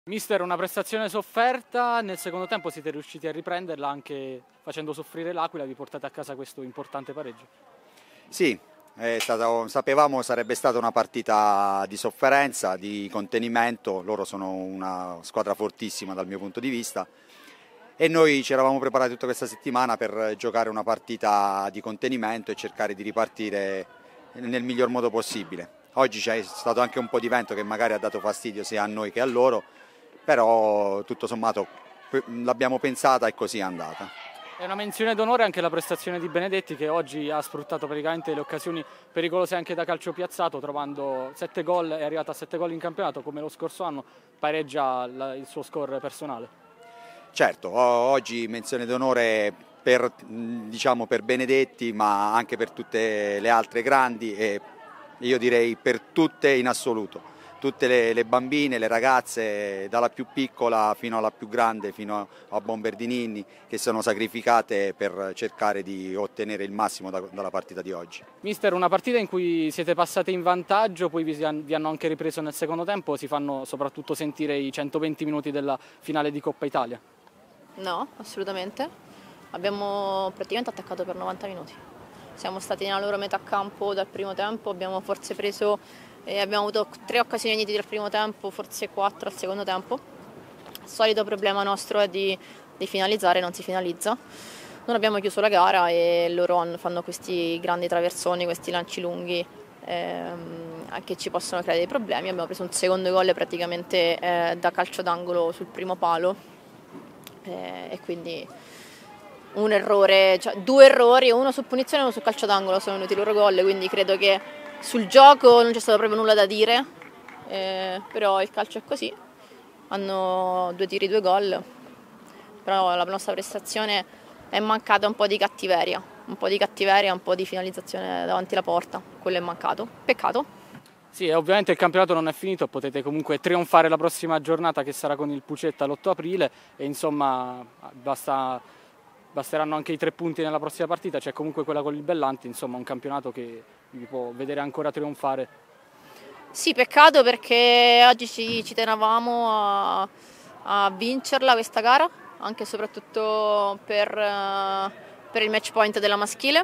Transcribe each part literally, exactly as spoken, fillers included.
Mister, una prestazione sofferta, nel secondo tempo siete riusciti a riprenderla anche facendo soffrire l'Aquila, vi portate a casa questo importante pareggio. Sì, è stato, sapevamo sarebbe stata una partita di sofferenza, di contenimento, loro sono una squadra fortissima dal mio punto di vista e noi ci eravamo preparati tutta questa settimana per giocare una partita di contenimento e cercare di ripartire nel miglior modo possibile. Oggi c'è stato anche un po' di vento che magari ha dato fastidio sia a noi che a loro, però tutto sommato l'abbiamo pensata e così è andata. È una menzione d'onore anche la prestazione di Benedetti, che oggi ha sfruttato praticamente le occasioni pericolose anche da calcio piazzato, trovando sette gol, è arrivato a sette gol in campionato come lo scorso anno, pareggia il suo score personale. Certo, oggi menzione d'onore per, diciamo, per Benedetti, ma anche per tutte le altre grandi e io direi per tutte in assoluto. Tutte le, le bambine, le ragazze, dalla più piccola fino alla più grande, fino a Bomberdinini, che sono sacrificate per cercare di ottenere il massimo da, dalla partita di oggi. Mister, una partita in cui siete passati in vantaggio, poi vi, vi hanno anche ripreso nel secondo tempo, si fanno soprattutto sentire i centoventi minuti della finale di Coppa Italia? No, assolutamente. Abbiamo praticamente attaccato per novanta minuti. Siamo stati nella loro metà campo dal primo tempo, abbiamo forse preso e abbiamo avuto tre occasioni nitide al primo tempo, forse quattro al secondo tempo. Il solito problema nostro è di, di finalizzare, non si finalizza. Non abbiamo chiuso la gara e loro fanno questi grandi traversoni, questi lanci lunghi ehm, che ci possono creare dei problemi. Abbiamo preso un secondo gol praticamente eh, da calcio d'angolo sul primo palo eh, e quindi un errore, cioè due errori, uno su punizione e uno su calcio d'angolo sono venuti i loro gol, quindi credo che sul gioco non c'è stato proprio nulla da dire, eh, però il calcio è così, hanno due tiri, due gol, però la nostra prestazione è mancata un po' di cattiveria, un po' di cattiveria, un po' di finalizzazione davanti alla porta, quello è mancato, peccato. Sì, ovviamente il campionato non è finito, potete comunque trionfare la prossima giornata che sarà con il Pucetta l'otto aprile e insomma basta... Basteranno anche i tre punti nella prossima partita, c'è comunque quella con il Bellanti, insomma un campionato che vi può vedere ancora trionfare. Sì, peccato perché oggi ci, ci tenevamo a, a vincerla questa gara, anche e soprattutto per, per il match point della maschile,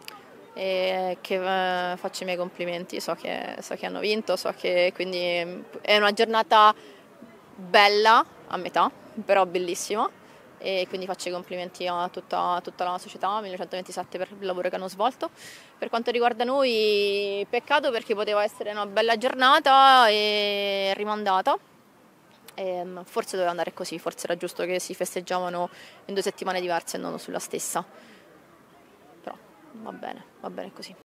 e che eh, faccio i miei complimenti, so che, so che hanno vinto, so che quindi è una giornata bella a metà, però bellissima. E quindi faccio i complimenti a tutta, a tutta la società millenovecentoventisette per il lavoro che hanno svolto. Per quanto riguarda noi, peccato perché poteva essere una bella giornata e rimandata. E forse doveva andare così, forse era giusto che si festeggiavano in due settimane diverse e non sulla stessa. Però va bene, va bene così.